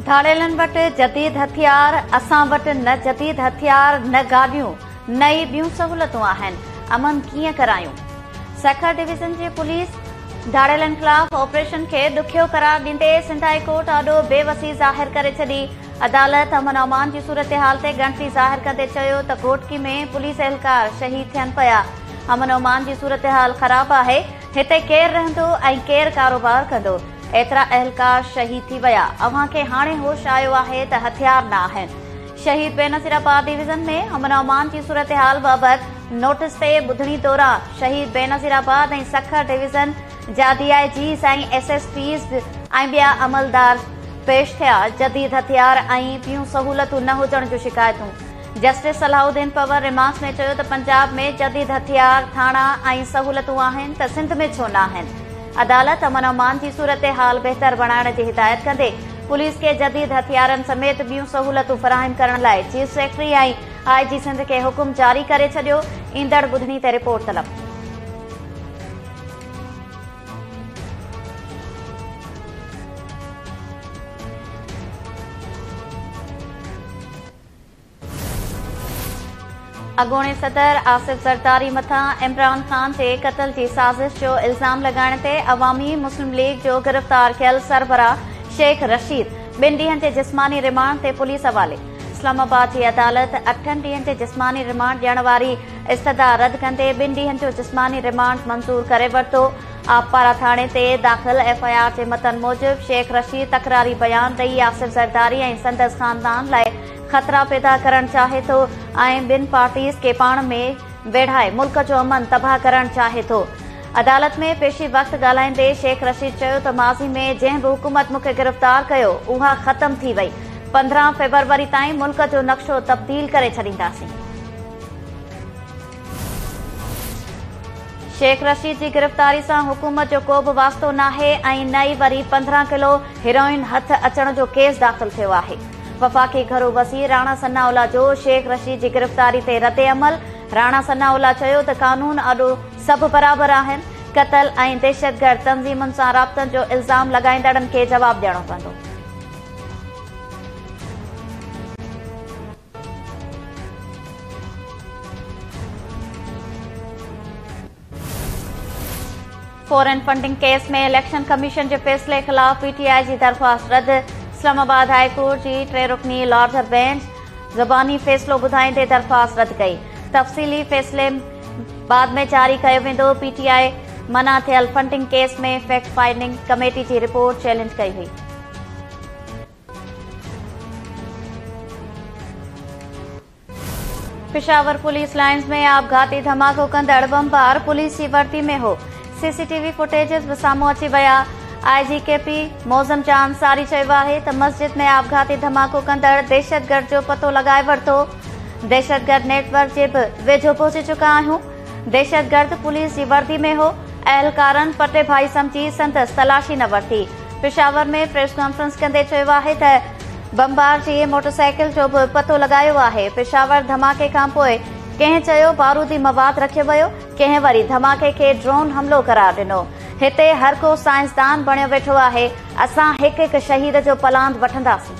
धाड़ेलनि वटि जदीद हथियार, असां वटि न जदीद हथियार, न गाॾियूं, न ई ॿियूं सहूलियतूं आहिनि। अमन कीअं करायूं? सखर डिवीज़न जी पुलिस धाड़ेलनि ख़िलाफ़ ऑपरेशन खे ॾुखियो करार ॾींदे सिंध हाई कोर्ट ॾाढो बेवसी ज़ाहिर करे छॾी। अदालत अमन अमान जी सूरत-ए-हाल ते ॻणिती ज़ाहिर कंदे चयो त घोटकी में पुलिस एहलकार शहीद थियनि पिया। अमन अमान जी सूरत-ए-हाल ख़राब आहे। हिते केरु रहंदो ऐं केरु कारोबार कंदो? एतिरा एहलकार शहीद थी विया। अव्हां खे हाणे होश आयो आहे त हथियार न आहिनि। शहीद बेनज़ीराबाद डिवीज़न में अमन अमान जी सूरत-ए-हाल बाबति नोटिस ते ॿुधणी दौरान शहीद बेनज़ीराबाद ऐं सखर डिवीज़न जा DIGs ऐं SSPs ऐं ॿिया अमलदार पेश थिया। जदीद हथियार ऐं ॿियूं सहूलियतूं न हुजण जूं शिकायतूं। जस्टिस सलाहुद्दीन पवर रिमार्क्स में चयो त पंजाब में जदीद हथियार, थाणा ऐं सहूलियतूं आहिनि त सिंध में छो न आहिनि? अदालत अमन अमान जी सूरत-ए-हाल बहितर बणाइण जी हिदायत कंदे पुलिस खे जदीद हथियारनि समेत ॿियूं सहूलियतूं फराहम करण लाइ चीफ सेक्रेटरी ऐं IG सिंध खे हुकुम जारी करे छॾियो। ईंदड़ ॿुधणी ते रिपोर्ट तलब। अॻूणे सदर आसिफ ज़रदारी मथां इमरान ख़ान जे क़त्ल जी साज़िश जो इल्ज़ाम लॻाइण ते अवामी मुस्लिम लीग जो गिरफ़्तार थियल सरबराह शेख रशीद 2 ॾींहनि जे जिस्मानी रिमांड ते पुलिस हवाले। इस्लामाबाद जी अदालत 8 ॾींहनि जे जिस्मानी रिमांड ॾियण वारी इस्तदा रद्द कंदे 2 ॾींहनि जो जिस्मानी रिमांड मंज़ूर करे वरितो। आपपारा थाणे ते दाख़िल FIR जे मतन मूजिब शेख रशीद तकरारी बयान ॾेई आसिफ ज़रदारी ऐं संदसि ख़ानदान लाइ ख़तरा पैदा करणु चाहे थो ऐं ॿिनि पार्टीज़ खे पाण में वेढ़ाए मुल्क जो अमन तबाह करणु चाहे थो। अदालत में पेशी वक़्तु ॻाल्हाईंदे शेख रशीद चयो त माज़ी में जंहिं बि हुकूमत मूंखे गिरफ़्तार कयो उहा ख़तम थी वई। 15 फ़रवरी ताईं मुल्क जो नक्शो तब्दील करे छॾींदासीं। शेख रशीद जी गिरफ़्तारी सां हुकूमत जो को बि वास्तो नाहे ऐं न ई वरी 15 किलो हेरोइन हथ अचण जो केस दाख़िल थियो आहे। वफ़ाक़ी घरू वज़ीर राणा सनाउल्ला जो शेख रशीद जी गिरफ़्तारी ते रद्द अमल। राणा सनाउल्ला चयो त कानून ॾाढो सभु बराबरि आहिनि। क़त्ल ऐं दहशतगर्द तंज़ीमुनि सां राब्तनि जो इल्ज़ाम लॻाईंदड़नि खे जवाबु ॾियणो पवंदो। फॉरेन फंडिंग केस में इलेक्शन कमीशन जे फ़ैसिले ख़िलाफ़ PTI जी दरख़्वास्त रद्द। इस्लामाबाद हाई कोर्ट जी 3 रुकनी लॉर्डर बेंच ज़बानी फ़ैसिलो ॿुधाईंदे दरख़्वास्त रद्द कई। तफ़सीली फ़ैसिले बाद में जारी कयो वेंदो। PTI मना थियल फंडिंग केस में फैक्ट फाइंडिंग कमेटी जी रिपोर्ट चैलेंज कई हुई। पेशावर पुलिस लाइन्स में आपघाती धमाको कंदड़ बमबार पुलिस जी वर्दी में हो। CCTV फुटेजेस बि साम्हूं अची विया। IGKP मौज़म जां अंसारी चयो आहे त मस्जिद में आपघाती धमाको कंदड़ दहशतगर्द जो पतो लॻाए वरितो। दहशतगर्द नेटवर्क जे बि वेझो पहुची चुका आहियूं। दहशतगर्द पुलिस जी वर्दी में हो। अहलकारनि पटे भाई समझी संदसि तलाशी न वरिती। पेशावर में प्रेस कॉन्फ्रेंस कंदे चयो आहे त बमबार जी मोटरसाइकिल जो बि पतो लॻायो आहे। पेशावर धमाके खां पोइ कंहिं चयो बारूदी मवाद रखियो वियो, कंहिं वरी धमाके खे ड्रोन हमलो करार ॾिनो। हिते हर को साइंसदान बणियो वेठो आहे। असां हिकु हिकु शहीद जो पलांद वठंदासीं।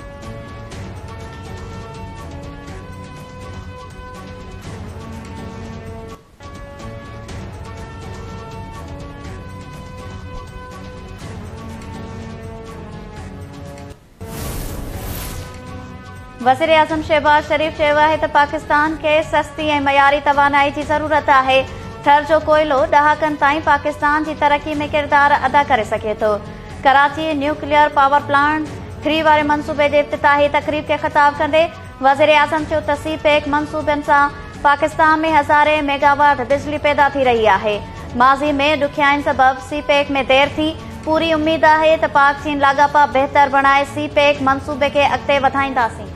वज़ीर आज़म शहबाज शरीफ़ चयो आहे त पाकिस्तान खे सस्ती ऐं मयारी तवानाई जी ज़रूरत आहे। थर जो कोयलो ॾहाकनि ताईं पाकिस्तान जी तरक़ी में किरदार अदा करे सघे थो। कराची न्यूक्लियर पावर प्लांट 3 वारे मंसूबे जे इफ़्तिताही तक़रीब खे ख़िताब कंदे वज़ीर आज़म चयो त CPEC मंसूबनि सां पाकिस्तान में हज़ारे मेगावाट बिजली पैदा थी रही आहे। माज़ी में ॾुखियाईनि सबबि CPEC में देर थी। पूरी उम्मीद आहे त पाक चीन लाॻापा बहितर बणाए CPEC मंसूबे खे अॻिते वधाईंदासीं।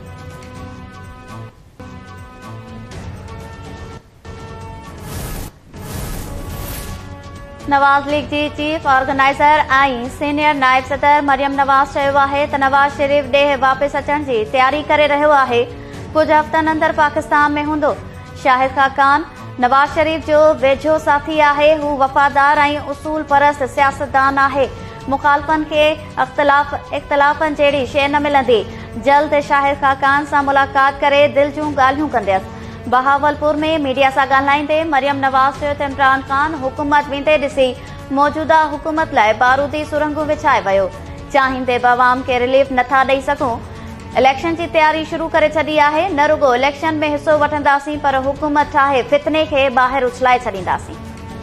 नवाज़ लीग जी चीफ ऑर्गेनाइज़र ऐं सीनियर नायब सदर मरियम नवाज़ चयो आहे त नवाज़ शरीफ़ ॾे वापसि अचण जी तयारी करे रहियो आहे। कुझु हफ़्तनि अंदरि पाकिस्तान में हूंदो। शाहिद खाकान नवाज़ शरीफ़ जो वेझो साथी आहे। हू वफ़ादार ऐं उसूल परस्त सियासतदान आहे। मुखालफ़नि खे इख़्तिलाफ़नि जहिड़ी शइ न मिलंदी। जल्द शाहिद खाकान सां मुलाक़ात करे दिल जूं ॻाल्हियूं कंदसि। बहावलपुर में मीडिया सां ॻाल्हाईंदे मरियम नवाज़ चयो त इमरान ख़ान हुकूमत वेंदे ॾिसी मौजूदा हुकूमत लाइ बारूदी सुरंगूं विछाए वियो। चाहींदे बि अवाम खे रिलीफ नथा ॾेई सघूं। इलेक्शन जी तयारी शुरू करे छॾी आहे। न रुगो इलेक्शन में हिसो वठंदासीं पर हुकूमत ठाहे फितने खे ॿाहिरि उछलाए छॾींदासीं।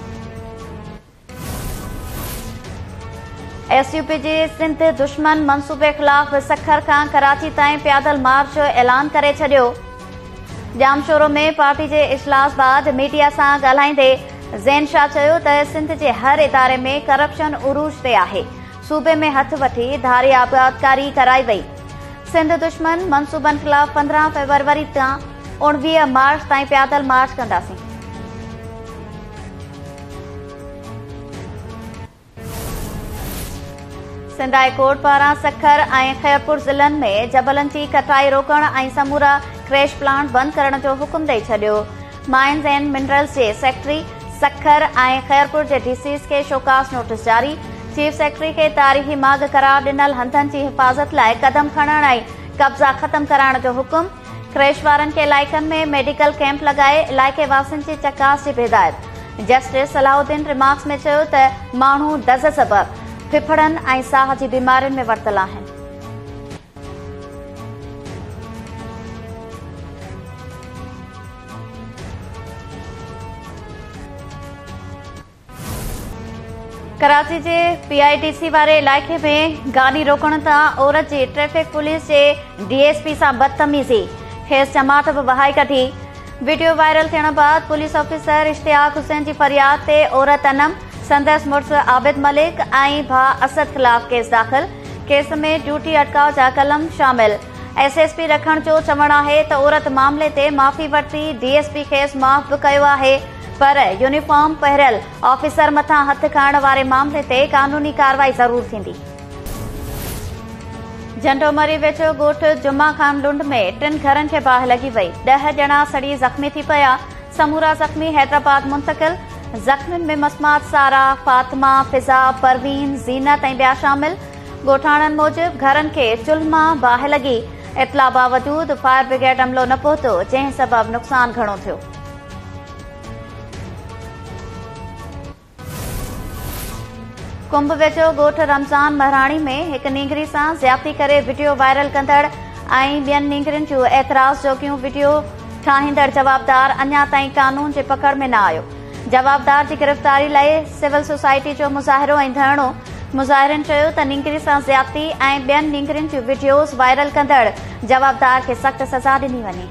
एसयूपी जे सिंध दुश्मन मंसूबे ख़िलाफ़ सखर खां कराची ताईं पैदल मार्च जो ऐलान करे छॾियो। जामशोरो में पार्टी जे इजलास बाद मीडिया सां ॻाल्हाईंदे ज़ैन शाह चयो त सिंध जे हर इदारे में करप्शन उरूज ते आहे। सूबे में हथ वठी धारी आबादकारी कराई वई। सिंध दुश्मन मंसूबनि ख़िलाफ़ 15 फरवरी तां 19 मार्च ताईं पैदल मार्च कंदासीं। सिंध हाई कोर्ट पारां सखर ऐं खैरपुर ज़िलनि में जबलनि जी कटाई रोकण ऐं समूरा क्रैश प्लांट बंदि करण जो हुकुम ॾेई छॾियो। माइंस एंड मिनरल्स जे सेक्रेटरी सखर ऐं खैरपुर जे डीसीस खे शोकास नोटिस जारी। चीफ सेक्रेटरी खे तारीख़ी माग करार ॾिनल हंधनि जी हिफ़ाज़त लाइ क़दम खणण ऐं कब्ज़ा ख़तम कराइण जो हुकुम। क्रैश वारनि खे इलाइक़नि में मेडिकल कैंप लॻाए इलाइक़े वासियुनि जी चकास जी हिदायत। जस्टिस सलाउद्दीन रिमार्क्स में चयो त माण्हू दज़ सबबि फिफड़नि ऐं साह जी बीमारियुनि में वरतल आहिनि। कराची जे पीआईडीसी वारे इलाइक़े में गाॾी रोकण तां औरत जी ट्रैफिक पुलिस जे डीएसपी सां बदतमीज़ी, खेसि जमात बि वहाए कढी। वीडियो वायरल थियण बाद पुलिस ऑफिसर इश्तियाक हुसैन जी फरियाद ते औरत अनम, संदसि मुड़ुस आबिद मलिक ऐं भाउ असद ख़िलाफ़ केस दाख़िल। केस में ड्यूटी अटकाव जा कलम शामिल। एसएसपी रखण जो चवणु आहे त औरत मामले ते माफ़ी वरिती। डीएसपी खेसि माफ़ बि कयो आहे पर यूनिफॉर्म पहिरियल ऑफिसर मथां हथ खणण वारे मामले ते कानूनी कार्रवाई ज़रूर थींदी। झंडोमरी वेझो ॻोठ जुमा खान लुंड में 3 घरनि खे बाहि लॻी वई। 10 ॼणा सड़ी ज़ख़्मी थी पिया। समूरा ज़ख़्मी हैदराबाद मुंतक़िल। ज़ख़्मियुनि में मसमात सारा, फातिमा, फिज़ा, परवीन, ज़ीनत ऐं ॿिया शामिल। ॻोठाणनि मूजिबि घरनि खे चुल्ह मां बाहि लॻी। इतला बावजूदि फायर ब्रिगेड अमलो न पहुतो, जंहिं सबबि नुक़सानु घणो थियो। कुंभ वेझो ॻोठ रमज़ान महराणी में हिकु नींगरी सां ज़्यादती करे वीडियो वायरल कंदड़ ऐं ॿियनि नींगरियुनि जूं एतिराज़ जोॻियूं वीडियो ठाहींदड़ जवाबदार अञा ताईं कानून जे पकड़ में न आयो। जवाबदार जी गिरफ़्तारी लाइ सिविल सोसाइटी जो मुज़ाहिरो ऐं धरणो। मुज़ाहिरनि चयो त नींगरी सां ज़्यादती ऐं ॿियनि नींगरियुनि जूं वीडियोज़ वायरल कंदड़ जवाबदार खे सख़्त सज़ा ॾिनी वञे।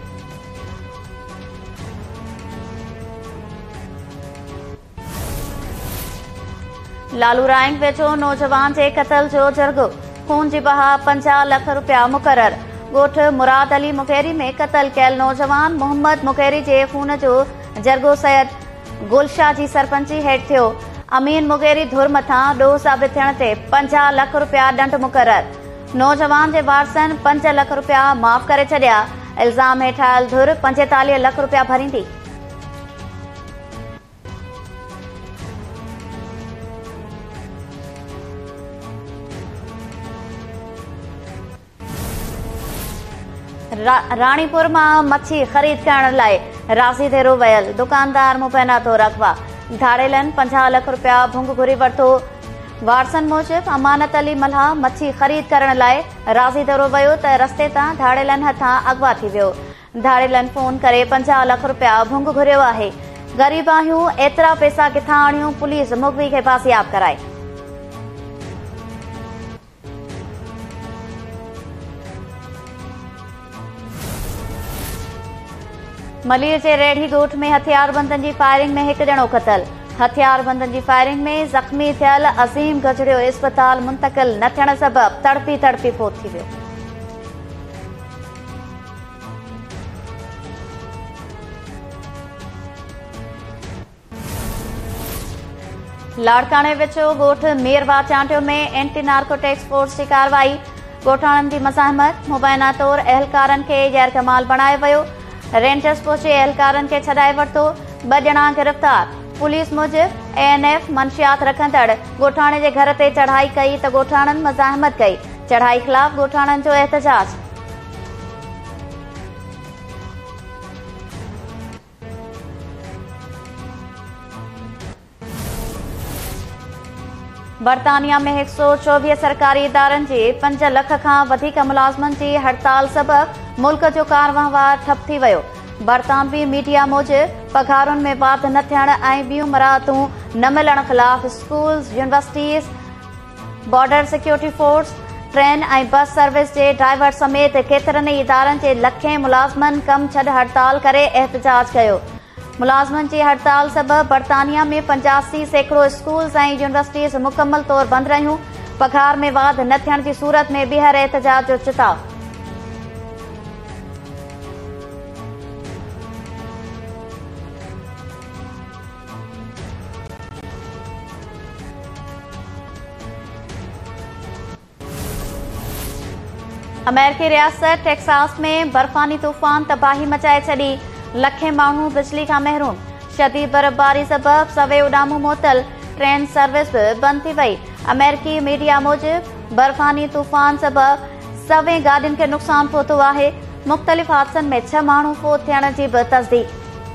लालू राइंग वेझो नौजवान जे क़त्ल जो जुर्ग, खून जी बहा 50 लख रुपया मुक़रर। ॻोठ मुराद अली मुकेरी में क़त्ल कयल नौजवान मोहम्मद मुकेरी जे खून जो जर्गो सैयद गुलशाह जी सरपंची हेठि थियो। अमीन मुगेरी धुर मथां ॾोह साबित थियण ते 50 लख रुपया ॾंढ मुक़रर। नौजवान जे वारसनि 5 लख रुपया माफ़ करे छॾिया। इल्ज़ाम हेठि आयल धुर 45 लख रुपया भरींदी। राणीपुर मां मच्छी ख़रीद करण लाइ राज़ी देरो वयल दुकानदार मुबैना तौर अगवा। धाड़ेलनि 50 लख रुपया भुंग घुरी वरितो। वारसनि मूजिबि अमानत अली मल्हा मच्छी ख़रीद करण लाइ राज़ी देरो वियो त रस्ते तां धाड़ेलनि हथां अगवा थी वियो। धाड़ेलनि फोन करे 50 लख रुपया भुंग घुरियो आहे। ग़रीब आहियूं, एतिरा पैसा किथां आणियूं? पुलिस मुगवी खे बाज़ियाब कराए। मलीर जे रेढ़ी ॻोठ में हथियारबंदनि जी फायरिंग में हिकु ॼणो क़त्ल। हथियारबंदनि जी फायरिंग में ज़ख़्मी थियल अज़ीम गजड़ियो इस्पताल मुंतक़िल न थियण सबबि तड़पी तड़पी फोत थी वियो। लाड़काणे वेझो ॻोठ मेरवा चांटियो में एंटी नार्कोटिक्स फोर्स जी कार्रवाई। ॻोठाणनि जी मज़ाहमत, मुबैना तौर अहलकारनि खे गैरकमाल बणायो वियो। रेंजर्स पहुचे अहलकारनि खे छॾाए वरितो। 2 ॼणा गिरफ़्तार। पुलिस मूजिबि ANF मंशियात रखंदड़ ॻोठाणे जे घर ते चढ़ाई कई त ॻोठाणनि मज़ाहमत कई। चढ़ाई ख़िलाफ़ ॻोठाणनि जो एहतजाज। बर्तानिया में 124 सरकारी इदारनि जे 5 लख खां वधीक मुलाज़मनि जी हड़ताल सबबि मुल्क जो कारवहिंवार ठप थी वियो। बर्तानवी मीडिया मूजिबि पघारुनि में वाध न थियण ऐं ॿियूं मराहतूं न मिलण ख़िलाफ़ schools, universities, border security force, train ऐं बस सर्विस जे ड्राइवर समेत केतिरनि ई इदारनि जे लखें मुलाज़मनि कम छॾ हड़ताल करे एहतजाज कयो। मुलाज़मनि जी हड़ताल सबबि बर्तानिया में 85% स्कूल्स ऐं यूनिवर्सिटीज़ मुकमल तौर बंदि रहियूं। पघार में वाध न थियण जी सूरत में ॿीहर एहतजाज जो चिताव। अमेरिकी रियासत टेक्सास में बर्फ़ानी तूफ़ान तबाही मचाए छॾी। लखें माण्हू बिजली खां महरूम। शदीद बर्फ़बारी सबबि सवे उॾामूं मुअतल। ट्रेन सर्विस बि बंदि थी वई। अमेरिकी मीडिया मूजिबि बर्फ़ानी तूफ़ान सबबि सवे गाॾियुनि खे नुक़सान पहुतो आहे। मुख़्तलिफ़ हादसनि में 6 माण्हू फ़ौत थियण जी बि तस्दीक़।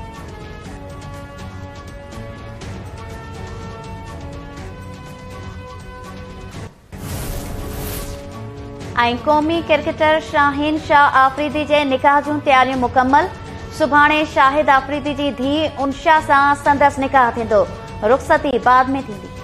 ऐं क़ौमी क्रिकेटर शाहीन शाह आफ़रीदी जे निकाह जूं तयारियूं मुकमल। सुभाणे शाहिद आफ़रीदी जी धीउ उनशा सां संदसि निकाह थींदो। रुख़सती बाद में थींदी।